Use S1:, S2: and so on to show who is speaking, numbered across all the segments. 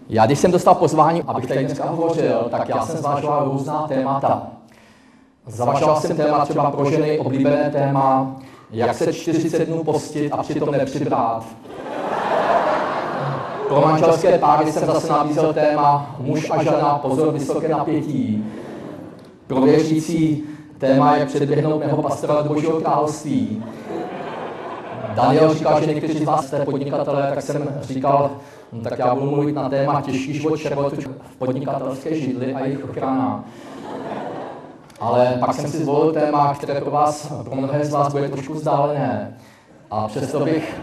S1: Já když jsem dostal pozvání, abych tady dneska hovořil, tak já jsem zvažoval různá témata. Zvažoval jsem téma třeba pro ženy oblíbené téma, jak se 40 dnů postit a přitom nepřibrat. Pro manželské páry jsem zase nabízel téma muž a žena, pozor, vysoké napětí. Pro věřící téma, jak předběhnout mého pastora do Božího království. Daniel říkal, že někteří z vás jste podnikatelé, tak jsem říkal, tak já budu mluvit na téma těžký život červotu v podnikatelské židli a jejich ochrana. Ale pak jsem si zvolil téma, které pro vás, pro mnohé z vás bude trošku vzdálené. A přesto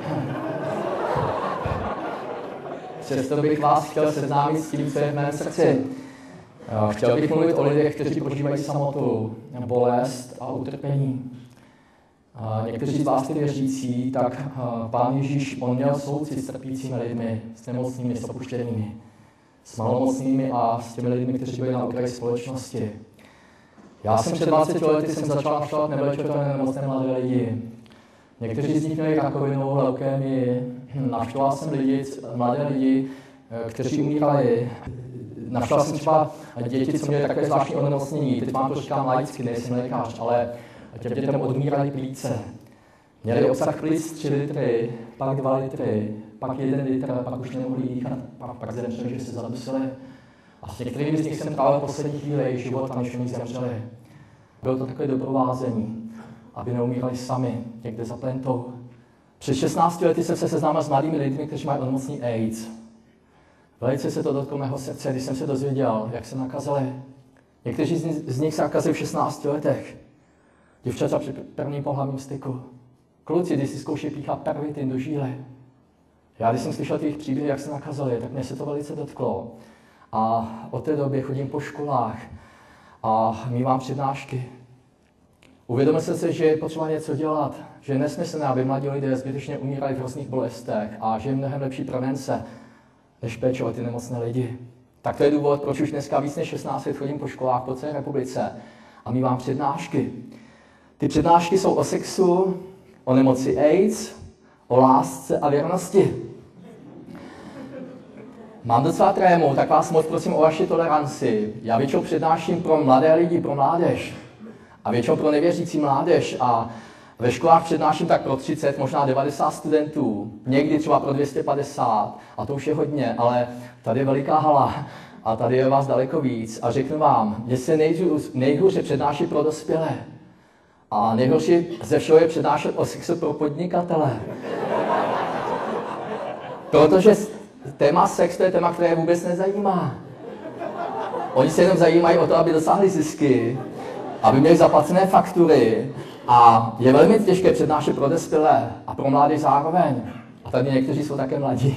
S1: bych vás chtěl seznámit s tím, co je v mém srdci. Chtěl bych mluvit o lidech, kteří prožívají samotu, bolest a utrpení. Někteří z vás, ty věřící, tak Pán Ježíš, on měl soucit s trpícími lidmi, s nemocnými, s opuštěnými, s malomocnými a s těmi lidmi, kteří byli na okraji společnosti. Já jsem před 20 lety začal navštěvovat neléčitelné nemocné mladé lidi. Někteří z nich měli rakovinu, leukémii. Navštěvoval jsem mladé lidi, kteří umírali. Navštěvoval jsem třeba děti, co měly takové zvláštní onemocnění. Teď vám to říkám laicky, nejsem lékař, ale těm dětem odmíraly plíce. Měli obsah plic 3 litry, pak 2 litry, pak 1 litr, pak už nemohli dýchat, pak zemřeli, že se zadusili. A s některými z nich jsem trávil poslední chvíli jejich života, než oni zemřeli. Bylo to takové doprovázení, aby neumírali sami, někde za plentou. Před 16 lety jsem se seznámil s mladými lidmi, kteří mají onemocnění AIDS. Velice se to dotklo mého srdce, když jsem se dozvěděl, jak se nakazili. Někteří z nich se nakazili v 16 letech. Děvčata při prvním pohlavním styku. Kluci, když si zkouší píchat pervitin do žíly. Já, když jsem slyšel těch příběhy, jak se nakazili, tak mě se to velice dotklo. A od té doby chodím po školách a mívám přednášky. Uvědomil jsem si, že je potřeba něco dělat, že je nesmyslné, aby mladí lidé zbytečně umírali v hrozných bolestech a že je mnohem lepší prevence, než péče o ty nemocné lidi. Tak to je důvod, proč už dneska víc než 16 let chodím po školách po celé republice a mívám přednášky. Ty přednášky jsou o sexu, o nemoci AIDS, o lásce a věrnosti. Mám docela trému, tak vás moc prosím o vaši toleranci. Já většinou přednáším pro mladé lidi, pro mládež. A většinou pro nevěřící mládež. A ve školách přednáším tak pro 30, možná 90 studentů. Někdy třeba pro 250. A to už je hodně, ale tady je veliká hala. A tady je vás daleko víc. A řeknu vám, mně se nejhůře přednáší pro dospělé. A nejhorší ze všeho je přednášet o sexu pro podnikatele. Protože téma sex to je téma, které vůbec nezajímá. Oni se jenom zajímají o to, aby dosáhli zisky, aby měli zaplacené faktury a je velmi těžké přednášet pro dospělé a pro mladé zároveň. A tady někteří jsou také mladí.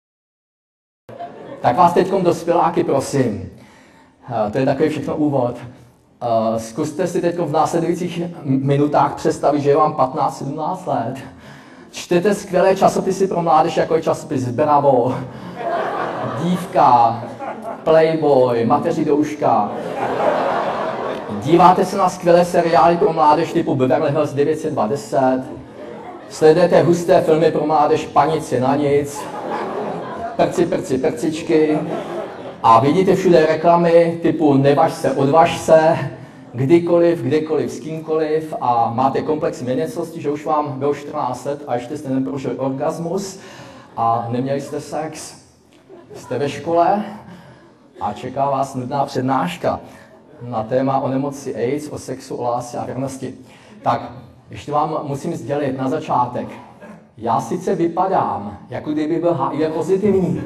S1: Tak vás teďkom dospěláky prosím. To je takový všechno úvod. Zkuste si teď v následujících minutách představit, že je vám 15-17 let. Čtete skvělé časopisy pro mládež, jako je časopis Bravo, Dívka, Playboy, Mateří douška. Díváte se na skvělé seriály pro mládež typu Beverly Hills 920. Sledujete husté filmy pro mládež Panici na nic, Prci, prci, prcičky. A vidíte všude reklamy typu Nevaž se, odvaž se, kdykoliv, kdekoliv, s kýmkoliv a máte komplex měněcosti, že už vám bylo 14 let a ještě jste neprožili orgasmus a neměli jste sex. Jste ve škole a čeká vás nudná přednáška na téma o nemoci AIDS, o sexu, o lásce a věrnosti. Tak, ještě vám musím sdělit na začátek. Já sice vypadám, jako kdyby byl HIV pozitivní.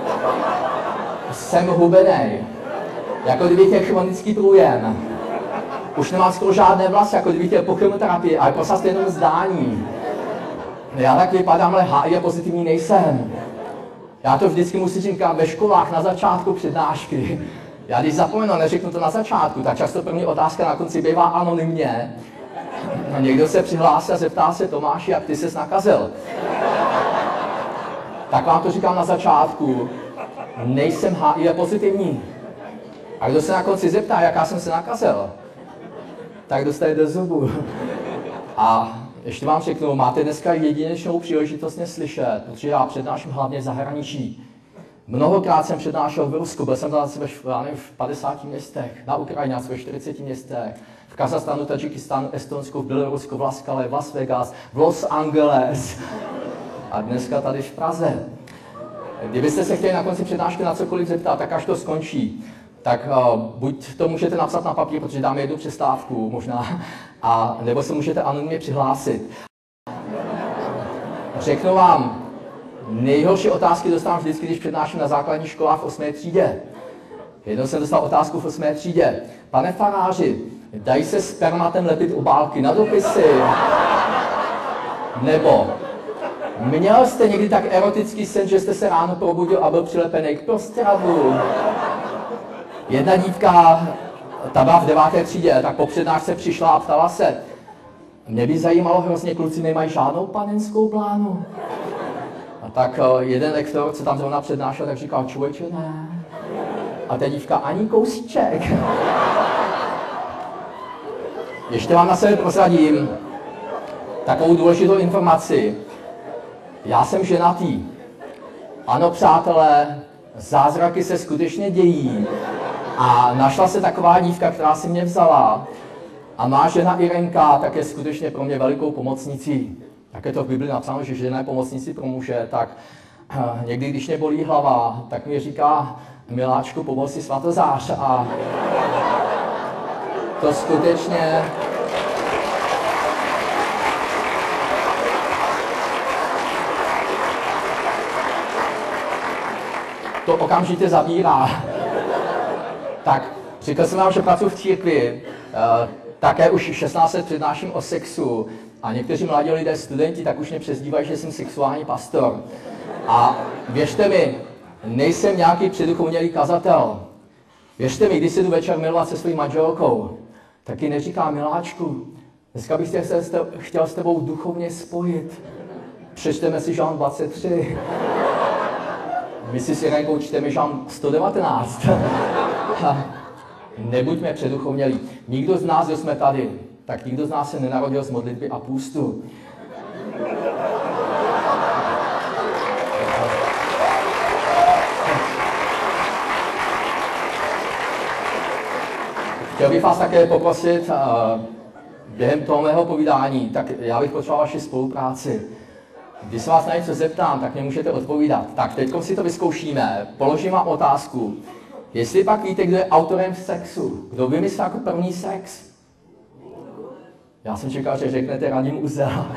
S1: Jsem hubenej, jako kdybych měl chronický průjem. Už nemám skoro žádné vlasy, jako kdybych měl po chemoterapii, ale prosím to jenom zdání. Já tak vypadám, ale HIV pozitivní nejsem. Já to vždycky musím říkat ve školách na začátku přednášky. Já když zapomenu, neřeknu to na začátku, tak často první otázka na konci bývá anonymně. Někdo se přihlásí a zeptá se Tomáši, jak ty ses nakazil. Tak vám to říkám na začátku. Nejsem HIV pozitivní. A kdo se na konci zeptá, jaká jsem se nakazil, tak dostane do zubu. A ještě vám řeknu, máte dneska jedinečnou příležitost mě slyšet, protože já přednáším hlavně v zahraničí. Mnohokrát jsem přednášel v Rusku, byl jsem tam v 50 městech, na Ukrajině ve 40 městech, v Kazachstanu, Tadžikistánu, Estonsku, v Bělorusku, v Laskale, v Las Vegas, v Los Angeles a dneska tady v Praze. Kdybyste se chtěli na konci přednášky na cokoliv zeptat, tak až to skončí, tak buď to můžete napsat na papír, protože dáme jednu přestávku možná, a nebo se můžete anonymně přihlásit. Řeknu vám, nejhorší otázky dostávám vždycky, když přednáším na základní školách v 8. třídě. Jednou jsem dostal otázku v 8. třídě. Pane faráři, dají se spermatem lepit obálky na dopisy? Nebo měl jste někdy tak erotický sen, že jste se ráno probudil a byl přilepený k prostravu? Jedna dívka, ta byla v 9. třídě, tak po přednášce přišla a ptala se, mě by zajímalo hrozně, kluci nemají žádnou panenskou plánu. A tak jeden lektor, co tam zrovna přednášel, tak říkal, člověče, ne. A ta dívka, ani kousíček. Ještě vám na sebe prozradím takovou důležitou informaci. Já jsem ženatý. Ano, přátelé, zázraky se skutečně dějí. A našla se taková dívka, která si mě vzala. A má žena Irenka, tak je skutečně pro mě velikou pomocnicí. Tak je to v Bibli napsáno, že žena je pomocnicí pro muže, tak někdy, když mě bolí hlava, tak mi říká, miláčku, pomoz si svatozář. A to skutečně... To okamžitě zabírá. Tak, říkal jsem vám, že pracuji v církvi, také už 16 let přednáším o sexu a někteří mladí lidé, studenti, tak už mě přezdívají, že jsem sexuální pastor. A věřte mi, nejsem nějaký předuchovnělý kazatel. Věřte mi, když se jdu večer milovat se svou manželkou, tak ji neříkám, miláčku, dneska bych chtěl s tebou duchovně spojit. Přečteme si Žalm 23. My si s Irenkou čteme Žalm 119. Nebuďme předuchovnělí. Nikdo z nás, kdo jsme tady, tak nikdo z nás se nenarodil z modlitby a půstu. Chtěl bych vás také poprosit, během toho mého povídání, tak já bych potřeboval vaši spolupráci. Když se vás na něco zeptám, tak mě můžete odpovídat. Tak teď si to vyzkoušíme. Položím vám otázku. Jestli pak víte, kdo je autorem sexu, kdo vymyslel jako první sex? Já jsem čekal, že řeknete Radim Uzel.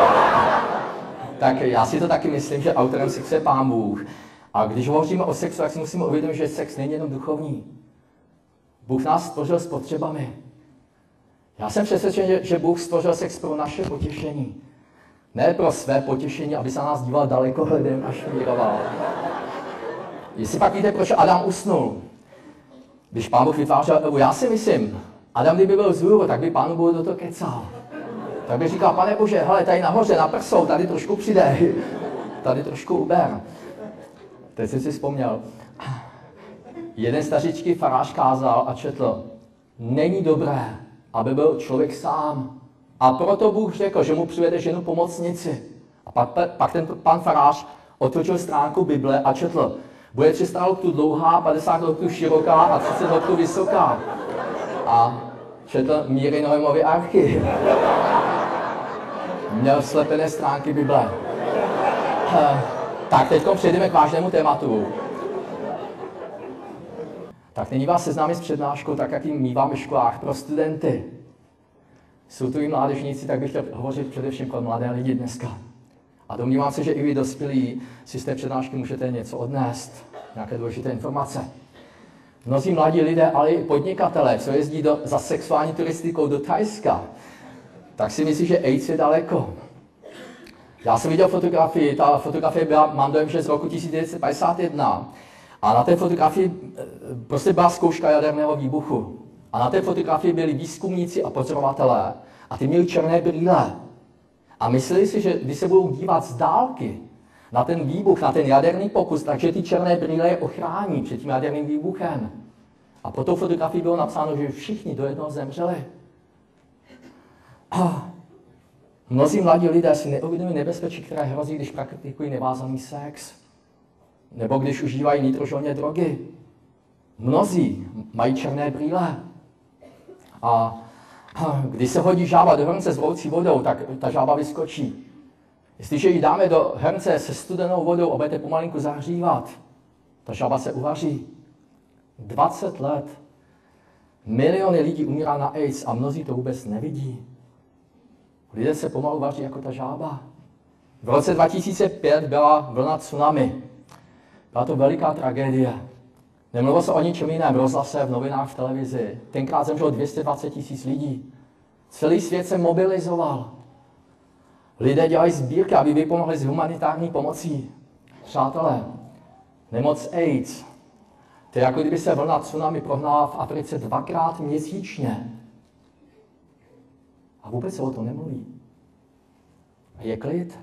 S1: Tak já si to taky myslím, že autorem sexu je Pán Bůh. A když hovoříme o sexu, tak si musíme uvědomit, že sex není jenom duchovní. Bůh nás stvořil s potřebami. Já jsem přesvědčen, že Bůh stvořil sex pro naše potěšení. Ne pro své potěšení, aby se na nás díval dalekohledem a šmíroval. Jestli pak víte, proč Adam usnul, když Pán Bůh vytvářel Evu, já si myslím, Adam, kdyby byl vzhůru, tak by Pánu Bohu do toho kecal. Tak by říkal, Pane Bože, hele, tady nahoře, na prsou, tady trošku přidej, tady trošku uber. Teď jsem si vzpomněl. Jeden stařičký farář kázal a četl, není dobré, aby byl člověk sám. A proto Bůh řekl, že mu přivede ženu pomocnici. A pak ten pan farář otočil stránku Bible a četl, bude 300 loktů dlouhá, 50 loktů široká a 30 loktů vysoká. A četl míry Noémovy archy. Měl slepené stránky Bible. Tak teď přejdeme k vážnému tématu. Tak nyní vás seznámím s přednáškou, tak jak ji mívám ve školách pro studenty. Jsou tu i mládežníci, tak bych chtěl hovořit především pro mladé lidi dneska. A domnívám se, že i vy dospělí si z té přednášky můžete něco odnést, nějaké důležité informace. Mnozí mladí lidé, ale i podnikatelé, co jezdí za sexuální turistikou do Thajska, tak si myslí, že AIDS je daleko. Já jsem viděl fotografii, ta fotografie byla, mám dojem, že z roku 1951. A na té fotografii prostě byla zkouška jaderného výbuchu. A na té fotografii byli výzkumníci a pozorovatelé. A ty měli černé brýle. A mysleli si, že když se budou dívat z dálky na ten výbuch, na ten jaderný pokus, takže ty černé brýle je ochrání před tím jaderným výbuchem. A po tou fotografii bylo napsáno, že všichni do jednoho zemřeli. A mnozí mladí lidé si neuvědomují nebezpečí, které hrozí, když praktikují nevázaný sex. nebo když užívají nitrožilné drogy. Mnozí mají černé brýle. A když se hodí žába do hrnce s vroucí vodou, tak ta žába vyskočí. Jestliže ji dáme do hrnce se studenou vodou a budete pomalinku zahřívat, ta žába se uvaří. 20 let. Miliony lidí umírá na AIDS a mnozí to vůbec nevidí. Lidé se pomalu vaří jako ta žába. V roce 2005 byla vlna tsunami. Byla to veliká tragédie. Nemluvilo se o ničem jiném v rozhlase, v novinách, v televizi. Tenkrát zemřelo 220 000 lidí. Celý svět se mobilizoval. Lidé dělají sbírky, aby vypomohli s humanitární pomocí. Přátelé, nemoc AIDS. To je jako kdyby se vlna tsunami prohnala v Africe 2krát měsíčně. A vůbec se o tom nemluví. A je klid.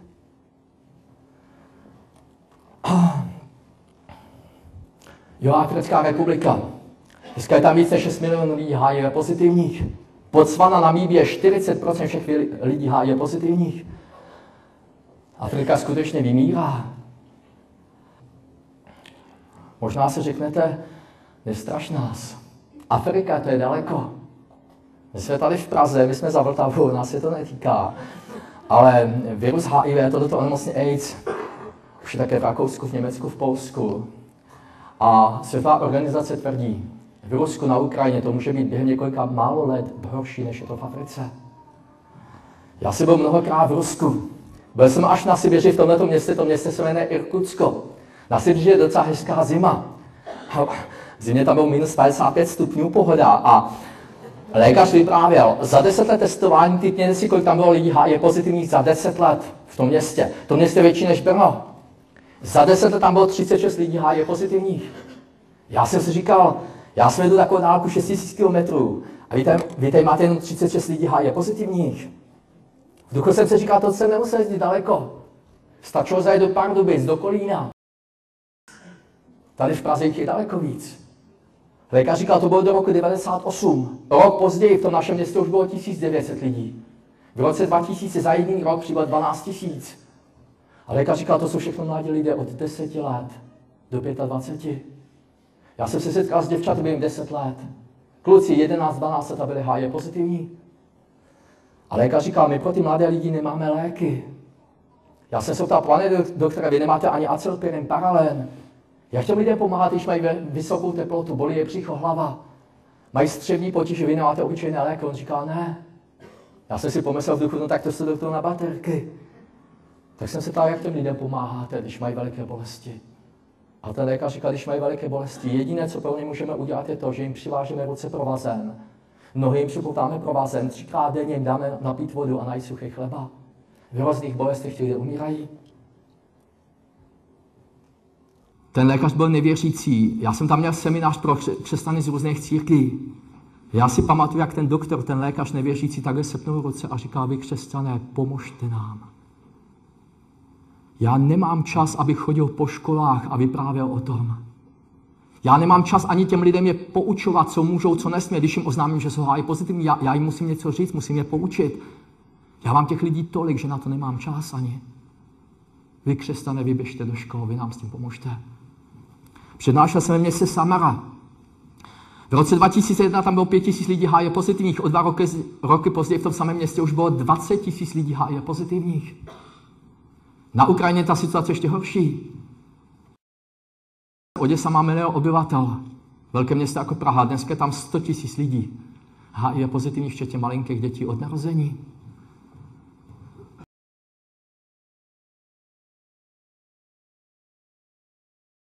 S1: Jihoafrická republika. Dneska je tam více než 6 milionů lidí HIV pozitivních. Botswana, Namíbie, 40% všech lidí HIV pozitivních. Afrika skutečně vymírá. Možná si řeknete, nestraš nás. Afrika, to je daleko. My jsme tady v Praze, my jsme za Vltavou, nás se to netýká. Ale virus HIV, toto onemocnění AIDS, už je také v Rakousku, v Německu, v Polsku. A Světová organizace tvrdí, v Rusku, na Ukrajině to může být během několika málo let horší, než je to v Africe. Já jsem byl mnohokrát v Rusku. Byl jsem až na Sibiři v tomto městě, to město se jmenuje Irkutsko. Na Sibiři je docela hezká zima. V zimě tam bylo minus 55 stupňů pohoda a lékař vyprávěl, za 10 let testování, typněte si, kolik tam bylo lidí HIV pozitivních za 10 let v tom městě. To město je větší než Brno. Za 10 let tam bylo 36 lidí HIV pozitivních. Já jsem si říkal, já jsem jdu takovou dálku 6000 km a vy tady máte jenom 36 lidí HIV pozitivních. V duchu jsem si říkal, to jsem nemusel jezdit daleko. Stačilo zajet do Pardubic, do Kolína. Tady v Praze jich je daleko víc. Lékař říkal, to bylo do roku 1998. Rok později v tom našem městě už bylo 1900 lidí. V roce 2000 za jediný rok přibylo 12 000. A lékař říkal, to jsou všechno mladí lidé od 10 let do 25. Já jsem se setkal s děvčaty během 10 let. Kluci 11, 12 let a byli HIV pozitivní. A lékař říkal, my pro ty mladé lidi nemáme léky. Já jsem se ptal, pane doktore, vy nemáte ani acylpirin, paralen. Jak těm lidem pomáhat, když mají vysokou teplotu, bolí je břicho, hlava, mají střevní potíže, vy nemáte obyčejné léky? On říkal, ne. Já jsem si pomyslel v duchu, no tak to se doktor na baterky. Tak jsem se ptal, jak těm lidem pomáháte, když mají veliké bolesti. A ten lékař říkal, když mají veliké bolesti, jediné, co pro ně můžeme udělat, je to, že jim přivážeme ruce provazem, nohy jim připoutáme provazem, 3krát denně jim dáme napít vodu a najít suchý chleba. V hrozných bolestech ti lidé umírají. Ten lékař byl nevěřící. Já jsem tam měl seminář pro křesťany z různých církví. Já si pamatuju, jak ten doktor, ten lékař nevěřící, takhle sepnul ruce a říkal, vy křesťané, pomožte nám. Já nemám čas, abych chodil po školách a vyprávěl o tom. Já nemám čas ani těm lidem je poučovat, co můžou, co nesmí. Když jim oznámím, že jsou HIV pozitivní, já jim musím něco říct, musím je poučit. Já mám těch lidí tolik, že na to nemám čas ani. Vy křesťané, vy běžte do školy, vy nám s tím pomožte. Přednášel jsem ve městě Samara. V roce 2001 tam bylo 5 000 lidí HIV pozitivních, o 2 roky později v tom samém městě už bylo 20 000 lidí HIV pozitivních. Na Ukrajině ta situace ještě horší. Oděsa má 1 milion obyvatel. Velké město jako Praha, dneska je tam 100 000 lidí. HIV pozitivních, včetně malinkých dětí od narození.